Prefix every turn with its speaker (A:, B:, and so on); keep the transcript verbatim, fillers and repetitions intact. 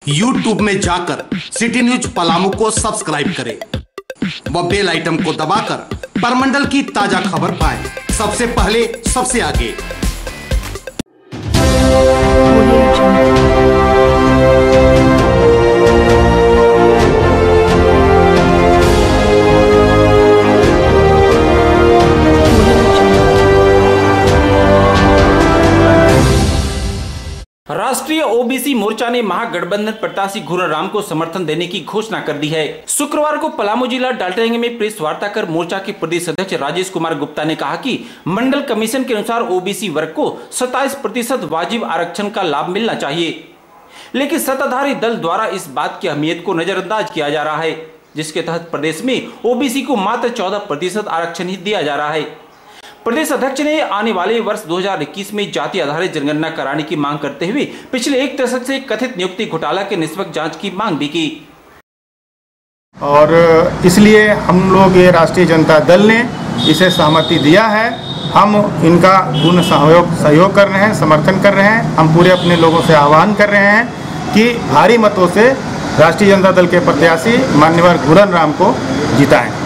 A: YouTube में जाकर city news Palamu को सब्सक्राइब करें व बेल आइटम को दबाकर परमंडल की ताजा खबर पाएं सबसे पहले, सबसे आगे।
B: राष्ट्रीय ओबीसी मोर्चा ने महागठबंधन प्रत्याशी घूरन राम को समर्थन देने की घोषणा कर दी है। शुक्रवार को पलामू जिला डाल्टनगंज में प्रेस वार्ता कर मोर्चा के प्रदेश अध्यक्ष राजेश कुमार गुप्ता ने कहा कि मंडल कमीशन के अनुसार ओबीसी वर्ग को सत्ताईस प्रतिशत वाजिब आरक्षण का लाभ मिलना चाहिए, लेकिन सत्ताधारी दल द्वारा इस बात की अहमियत को नजरअंदाज किया जा रहा है, जिसके तहत प्रदेश में ओबीसी को मात्र चौदह प्रतिशत आरक्षण ही दिया जा रहा है। प्रदेश अध्यक्ष ने आने वाले वर्ष दो हज़ार इक्कीस में जाति आधारित जनगणना कराने की मांग करते हुए पिछले एक दशक से कथित नियुक्ति घोटाला के निष्पक्ष जांच की मांग भी की।
C: और इसलिए हम लोग ये राष्ट्रीय जनता दल ने इसे सहमति दिया है। हम इनका पूर्ण सहयोग सहयोग कर रहे हैं, समर्थन कर रहे हैं। हम पूरे अपने लोगों से आह्वान कर रहे हैं कि भारी मतों से राष्ट्रीय जनता दल के प्रत्याशी माननीय घूरन राम को जिताएं।